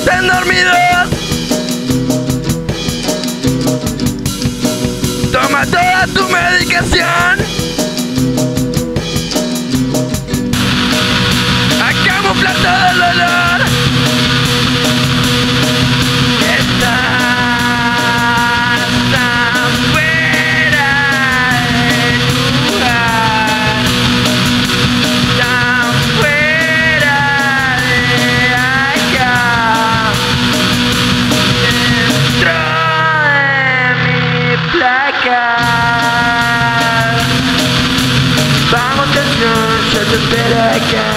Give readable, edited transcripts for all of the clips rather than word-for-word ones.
estén dormidos. Toma toda tu medicación a camuflar todo el dolor. Estás tan fuera de lugar, tan fuera de acá, dentro de mi placa. Vamos, canción, yo te espero acá.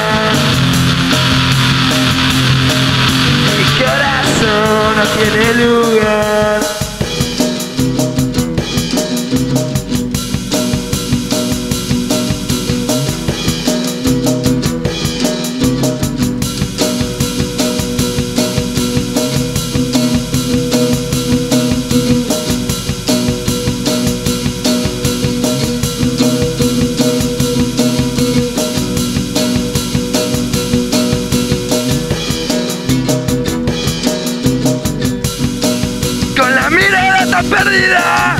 Mi corazón no tiene lugar. Con la mirada tan perdida,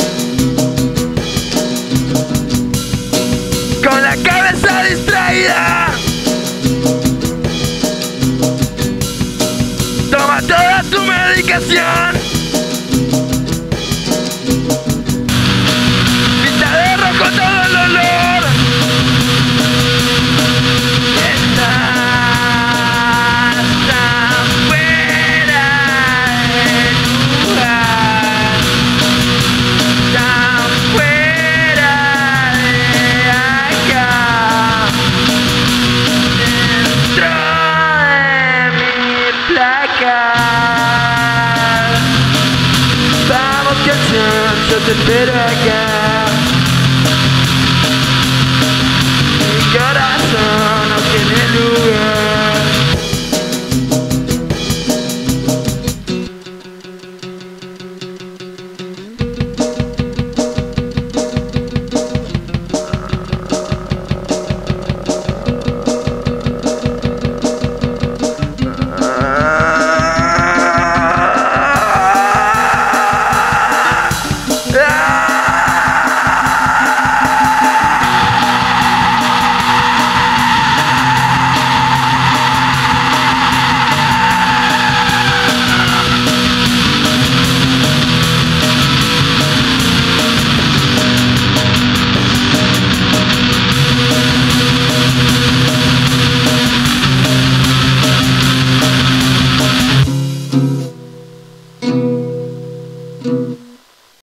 con la cabeza distraída, toma toda tu medicación. Pinta de rojo todo el olor. Estás tan fuera de lugar, tan fuera de acá, dentro de mi placa. Vamos, canción, yo te espero acá.